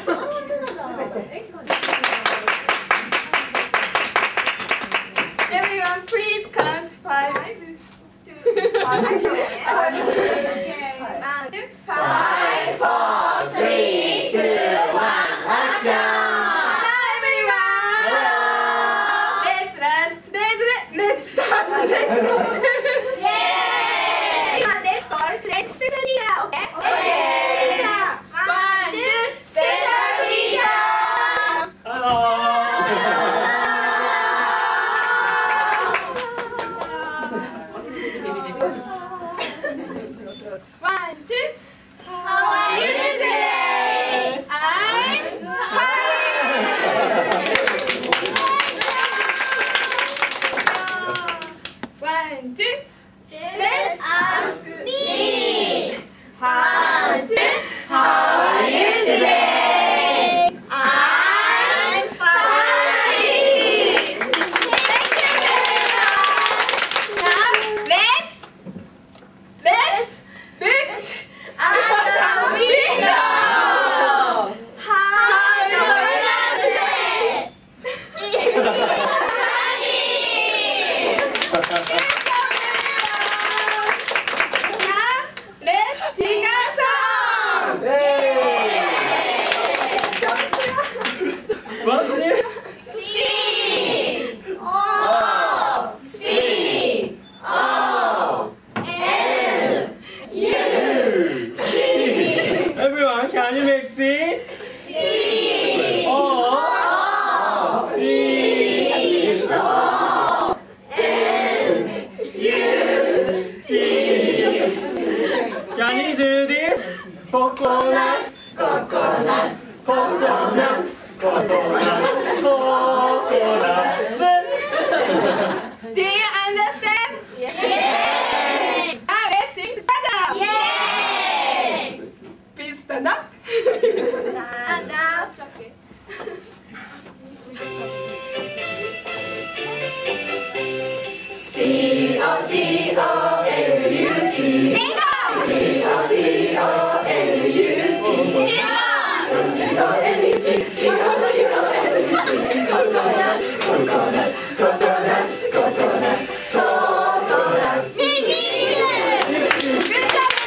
Everyone, please count 5, 2, 1. 5, 4, 3, 2, 1, action! Hello, everyone! Hello! Let's start today's lesson. Yay! Let's start today's special teacher, okay? Okay! 1, 2, special teacher! Hello! 1, 2. How are you today? I'm fine. 1, 2. Let's ask me. 1, 2. How are you today? I'm fine. Thank you very much. Now let's look at the window. How do I like today? It's sunny. Now let's sing a song. What's it? C O C O L U T. Everyone, can you make C? C O C O L U T. Can you do this? Coconut, Coconut, coconut, coconut, coconut. Do you understand? Yes. Now let's sing together. Yes. Please stand up. Stand up. Okay. C O C O L U T. Bingo. C O C O L U T. C O L U T. C O C O L U T. Coconut, coconut, coconut, coconut, coconut. Good job,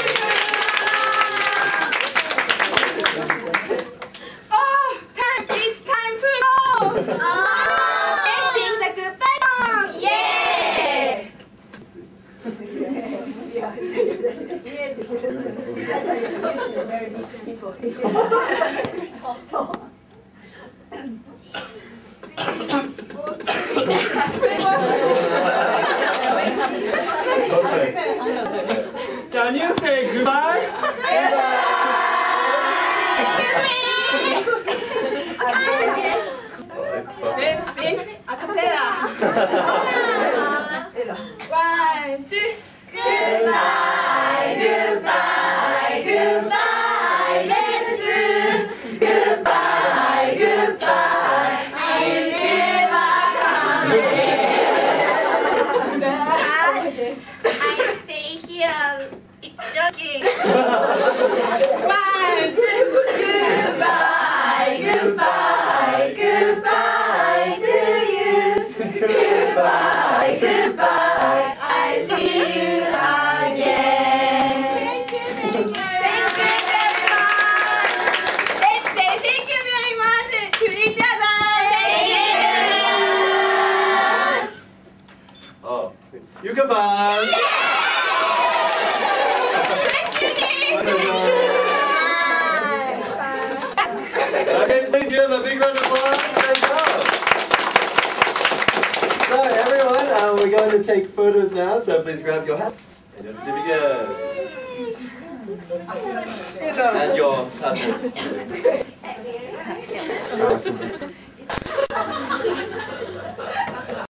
everyone. Oh, it's time to go. Let's sing the goodbye song. Yeah. Can you say goodbye? Let's sing a cappella. 1, 2. Goodbye, goodbye, goodbye. Let's goodbye, goodbye. I'll never come again. I stay here. It's joking. 1, 2. Goodbye, goodbye, goodbye to you. Goodbye, goodbye. I see you again. Thank you very much. Thank you very much. Let's say thank you very much to each other. Thank you. Oh, you can buy. Okay, please give them a big round of applause. Great job. So everyone, we're going to take photos now, so please grab your hats and your certificates. And your tablet.